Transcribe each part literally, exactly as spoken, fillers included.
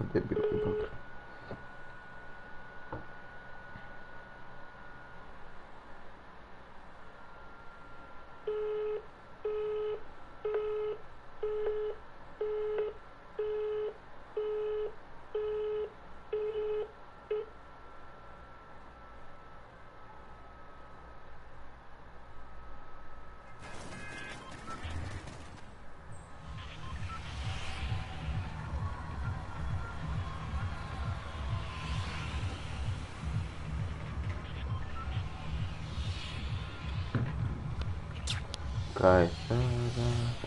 debil jebote. Kaj sada?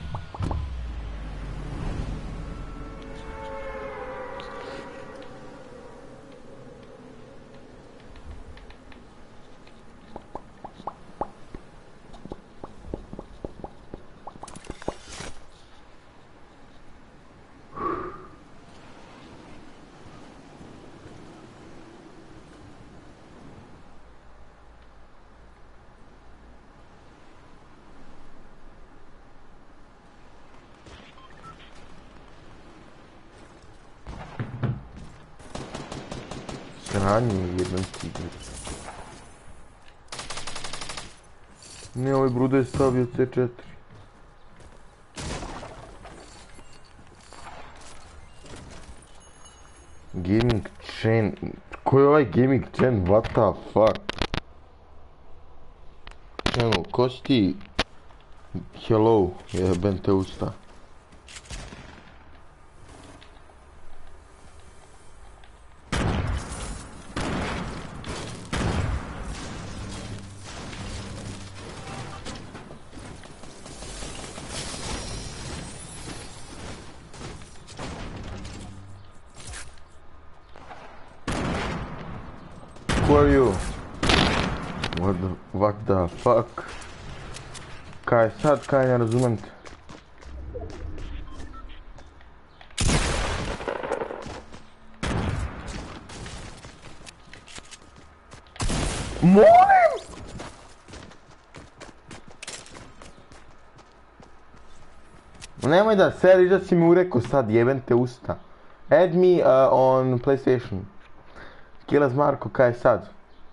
Sranje jedan tigrić. Ne, ovaj Bruda je stavio C četiri. Gaming chain. Ko je ovaj gaming chain? What the fuck? Channel, ko si ti? Hello, jebem te usta. Who are you? What the, what the fuck? Kaj sad, kaj ne razumem te? Molim! Nemoj da seriš da si mi urekao sad, jebem te usta. Add me uh, on PlayStation. Kilas Marko, kaj sad?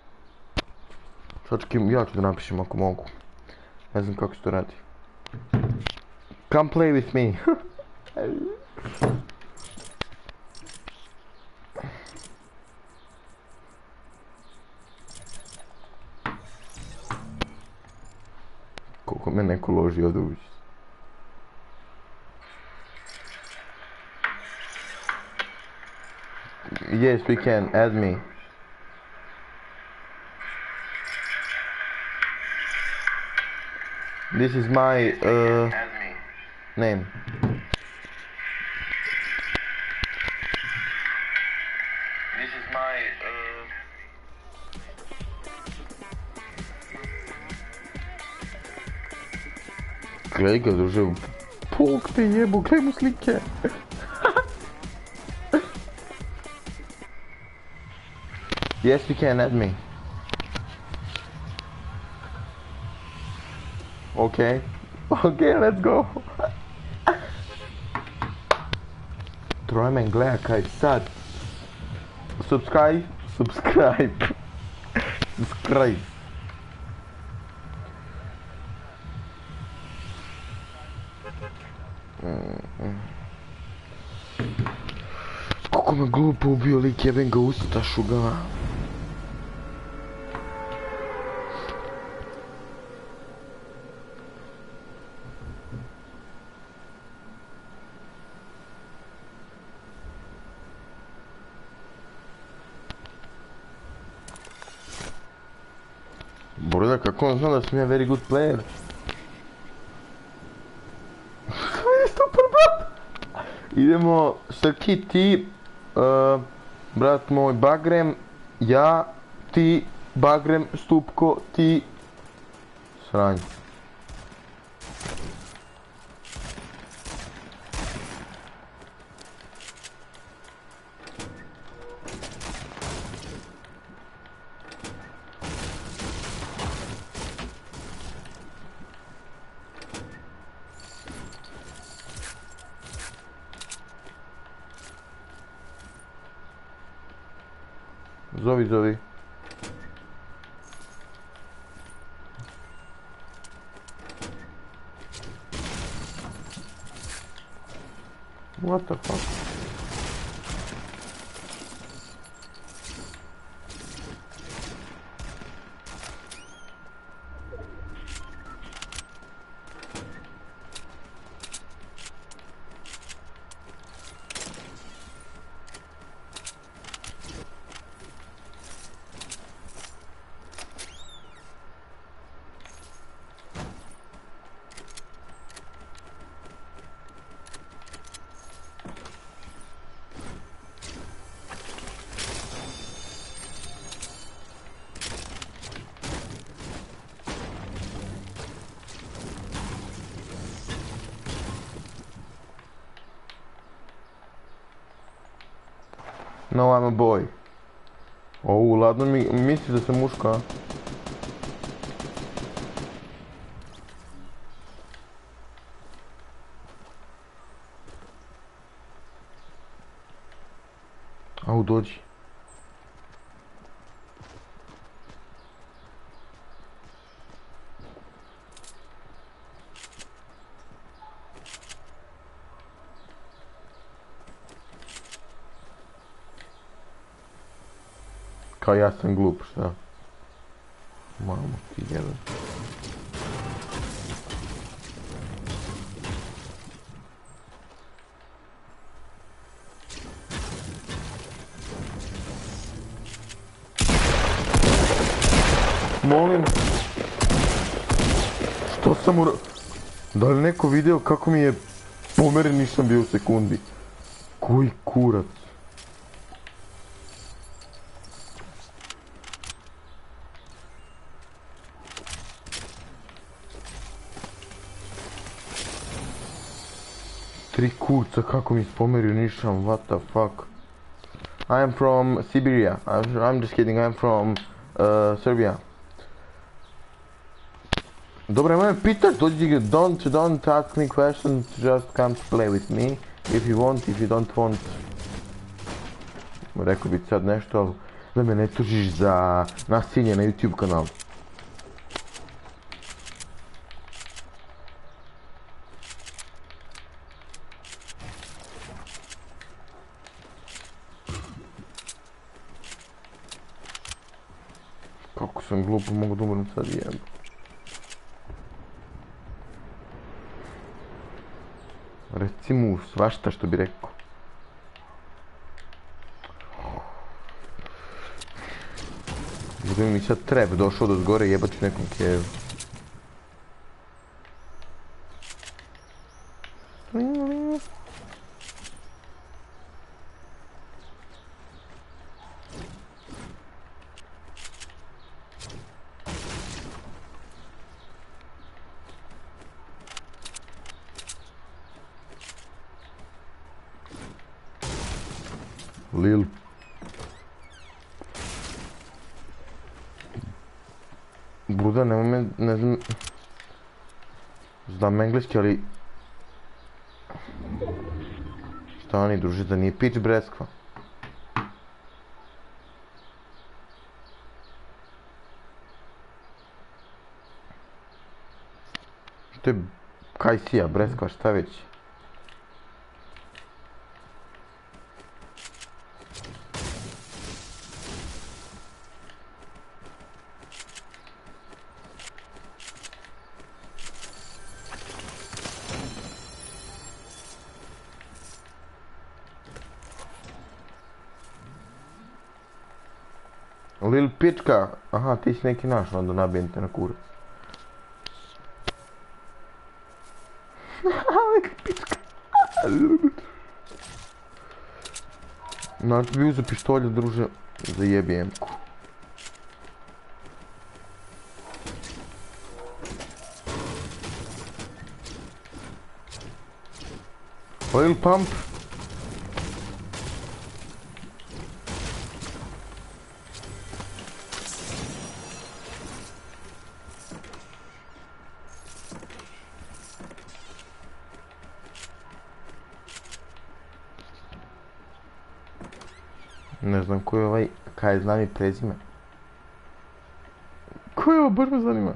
Sad čekaj, ja ću da napišem ako mogu. Ne znam kako se to radi. Come play with me. Koliko me neko loži od uvić. Yes, we can. Add me. This is my uh, name. This is my uh... Gledaj ga, druže, pok te jebo, gledaj mu slike. Yes, we can, add me. Okay. Okay, let's go. Trojmen gleda kaj sad. Subscribe, subscribe. Subscribe. Kako me glupo ubio lik, jebem ga ustašu ga. Borda, kako on zna da sam ja very good player? Super, brat! Idemo, Srki, ti, uh, brat moj Bagrem, ja, ti, Bagrem, Stupko, ti, sranj. Zovi, zovi. What the fuck? No, I'm a boy. O, ladno mi misliš da sam muška, a? Au, dođi. Kao ja sam glup, šta? Mamo ti jebe. Molim. Što sam ura... Da li neko video kako mi je pomeren, nisam bio u sekundi. Koji kurac. Tri kurca, kako mi spomerio, nisam, what the fuck. I am from Siberia. I'm, I'm just kidding, I'm from uh, Serbia. Dobro, moje pitati, dođi, don't, don't ask me questions, just come to play with me. If you want, if you don't want. Rekao bi sad nešto, ali da me ne tužiš za nasilje na YouTube kanalu. Kako sam glupo, mogu da umrem sad jebo. Reci mu svašta što bi rekao. Bude mi sad trep došao do zgore, jebat ću nekom kevu. Lil. Bruda, nema me, ne znam... Znam engleski, ali... Stani, druže, da nije pič breskva. Što je... Kajsija, breskva, šta već? Lil pička, aha, ti si neki naš, onda nabijem te na kurac. Lil pička. Znači bi uzeo pištolje, druže, zajebi emku. Lil pump. Ne znam ko je ovaj Kaj znam i prezime? Ko je ovo, baš me zanima.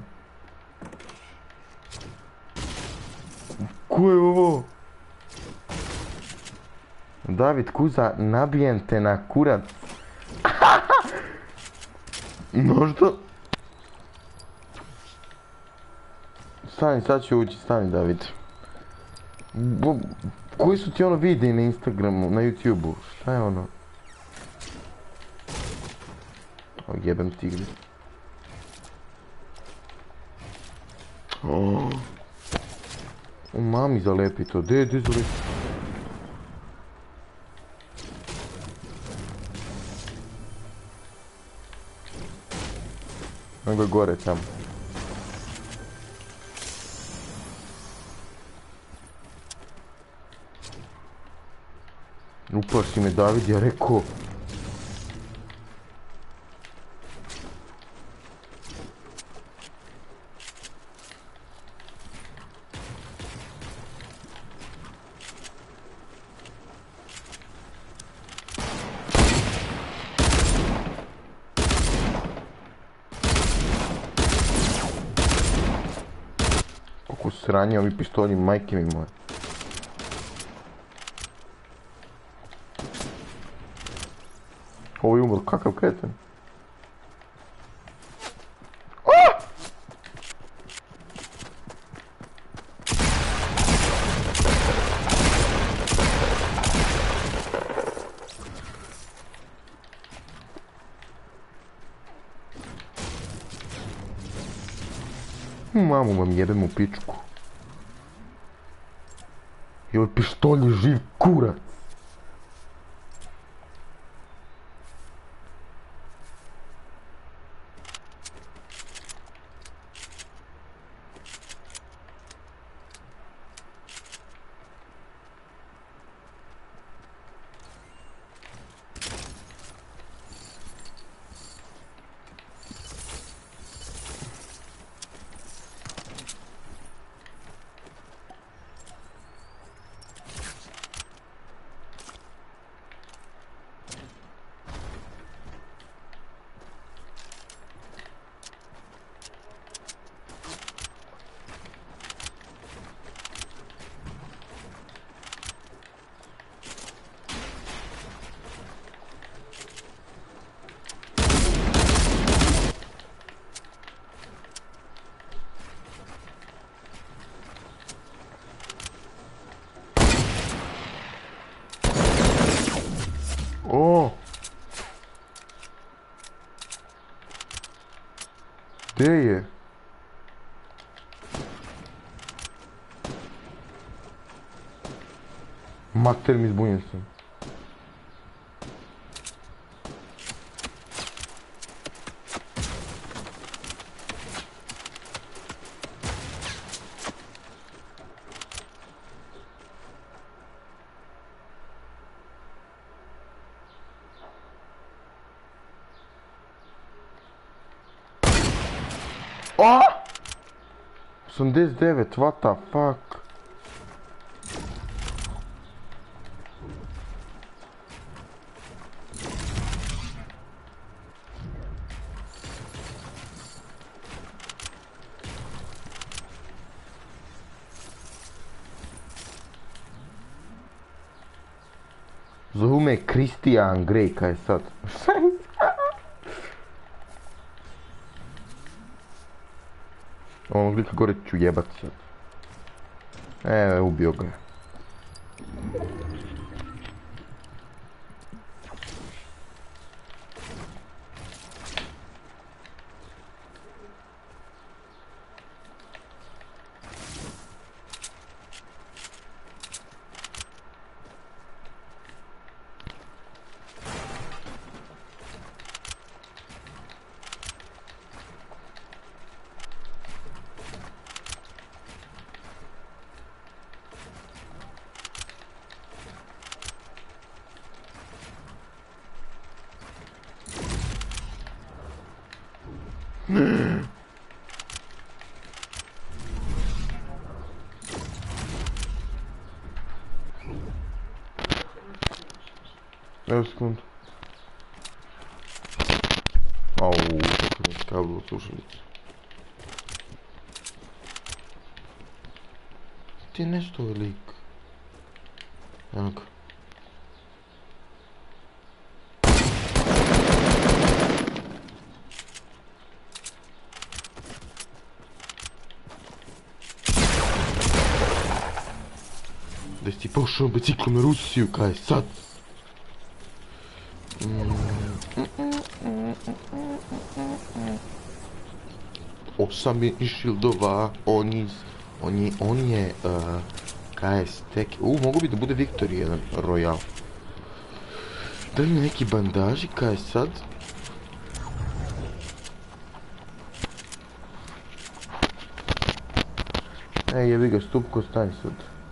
Ko je ovo? David Kuza, nabijem te na kurac. Možda? Stani, sad ću ući, stani David. Bo, koji su ti ono videi na Instagramu, na YouTubeu? Šta je ono? O, jebem tigri. O, o mami zalepi to, de, de zalepi. Nego je gore tamo. Uplaši me David, ja rekao. Koliko sranje ovi pištolji, majke mi moje. Ovo je umro, kakav kreten. Mamu vam jebem u pičku. I ovaj pištolj je živ kurac. O! Gdje je? Mater mi, zbunjen sam. O! osamdeset devet, what the fuck? Zovu me Christian Grey, kaj je sad? Onog lika gore ću jebat sad. E, ubio ga. Evo sekundu. Au, kako mi je kablo slušalice. Ti je nešto ovaj lik. Evo ga. Da si ti pošao biciklu na Rusiju, kaj sad? Osam je šildova, on je, on je, on je, uh, kaj je stek, u, mogu bi da bude Victory jedan Royal. Da li mi neki bandaži, kaj je sad? Ej, jebi ga, Stupko, stani sad.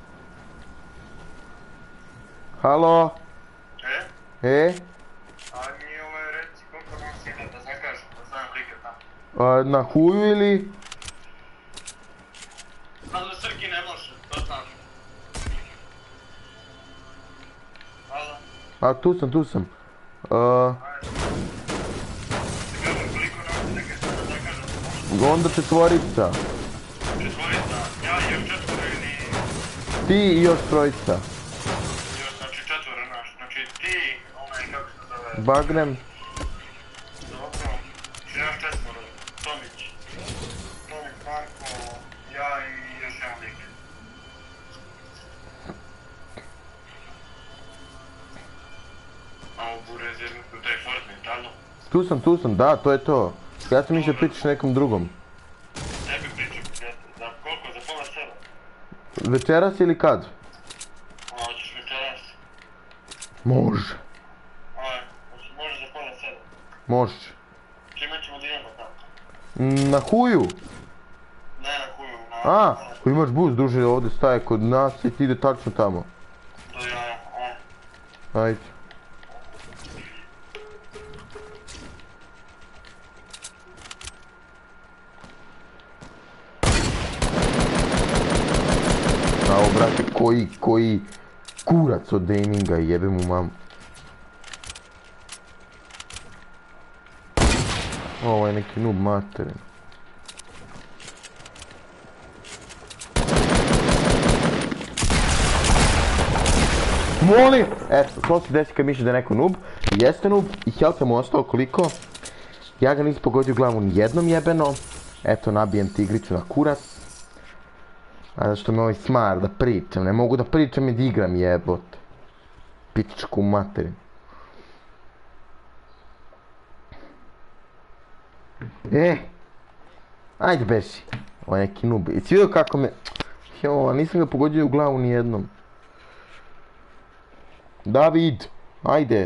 Halo? E? E? A mi ovaj reci koliko nam si ide da zakažem, da znam like tamo. A, na huju ili? Znam da Srki ne može, to znam. Hvala. A, tu sam, tu sam. Uh, Ajde. Ti gledam koliko nam si nekaj sada zakažem. onda četvorica. Četvorica, ja i još četvoro ili... Ti i još trojica. Još znači četvoro naš, znači ti, onaj kako se zove... Bagrem. Dobro, znači naš četvoro, Tomić. Tomić, Marko, ja i još jedan lik. A u Burez je u taj Fortnite, ali? Tu sam, tu sam, da, to je to. Ja sam mislio pričaš nekom drugom. Tebi pričam, za koliko? Za pola sedam? Večeras ili kad? A, hoćeš večeras? Može. Aj, može za pola sedam. Može. Čime ćemo da idemo tamo? Mm, Na huju. Ne na huju, na... A, ako imaš bus, druže, ovdje staje kod nas i ti ide tačno tamo. Do jaja, aj. Ajde. Bravo, brate, koji, koji kurac od gaminga, jebe mu mamu. Ovo je neki noob materin. Molim! Eto, to se desi kad misliš da je neko noob. Jeste noob i health mu ostao koliko? Ja ga nisam pogodio glavu ni jednom jebeno. Eto, nabijem tigricu na kurac. A zašto me ovaj smar da pričam, ne mogu da pričam i da igram jebote. Pičku materin. E! Ajde beži. Ovo je neki noob. I si vidio kako me... Jo, nisam ga pogodio u glavu ni jednom. David! Ajde!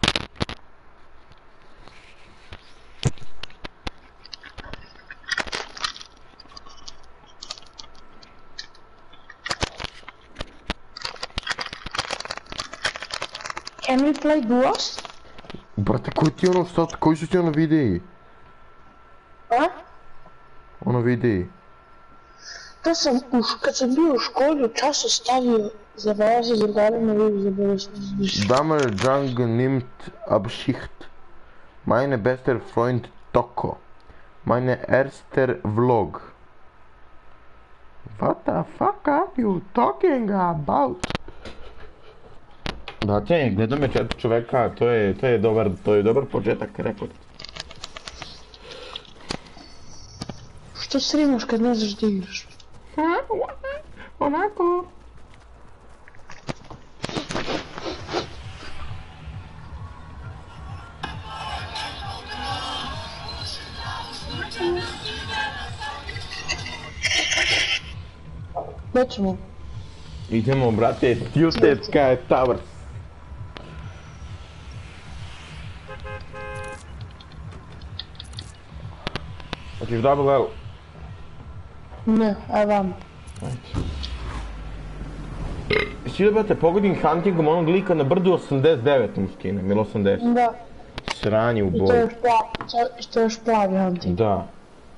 Can we play duos? Brate, koji ti ono sad, koji su ti ono videi? A? Ono videi? To sam, u, š- kad sam bio u školi, u času stavio za vaze, za garima, vi za bolest. Dammer Jung nimmt Abschicht. Meine bester Freund Toko. Meine erster Vlog. What the fuck are you talking about? Brate, gledam me četiri čoveka, to je, to je dobar, to je dobar početak, rekord. Što streamaš kad ne znaš da igraš? Ha, onako. Gdje ćemo? Idemo, brate, Tilted Sky Towers. Hoćeš double L? Ne, aj vam. Ajde. Svi da, brate, pogodim huntingom onog lika na brdu osamdeset devet mu skinem, ili osamdeset? Da. Sranje u I to boju. je još plavi, to, to je još plavi hunting. Da.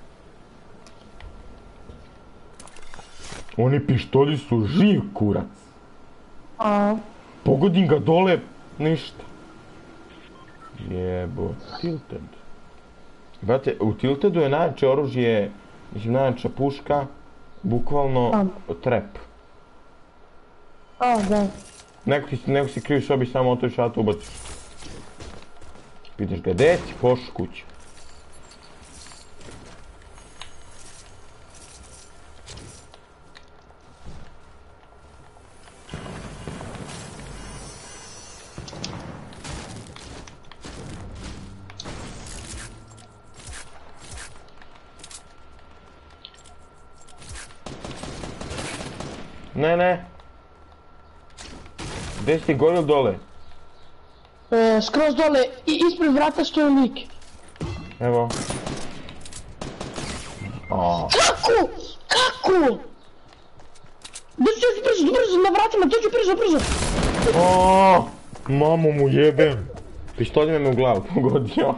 Oni pištolji su živ kurac. A, Pogodim ga dole, ništa. Jebo, Tilted. Brate, u Tiltedu je najjače oružje, mislim najjača puška, bukvalno trap. A, da. Neko ti neko si krivi sobi, samo otvoriš auto ubaciš. Pitaš ga, gdje si? Pošli kuću. Ne, ne. Gdje si ti, gore ili dole? E, skroz dole, i ispred vrata stoji lik. Evo. Aaaa. Kako? Kako? Dođi, dođi brzo, brzo, na vratima, dođi brzo, brzo. Aaaa. Mamu mu jebem. Pištolj me u glavu pogodio.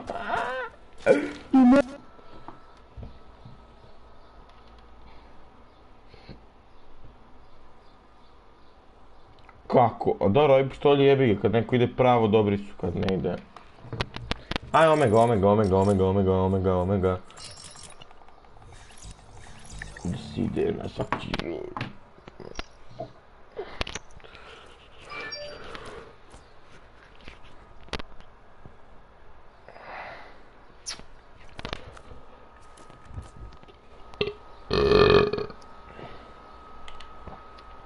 Kako? A dobro, ovaj pištolj jebi ga, kad neko ide pravo dobri su, kad ne ide. Aj, omega, omega, omega, omega, omega, omega, omega. Da si ide na svaki život.